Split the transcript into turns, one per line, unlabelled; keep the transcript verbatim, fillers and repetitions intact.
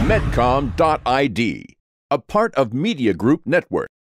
Medcom dot I D, a part of Media Group Network.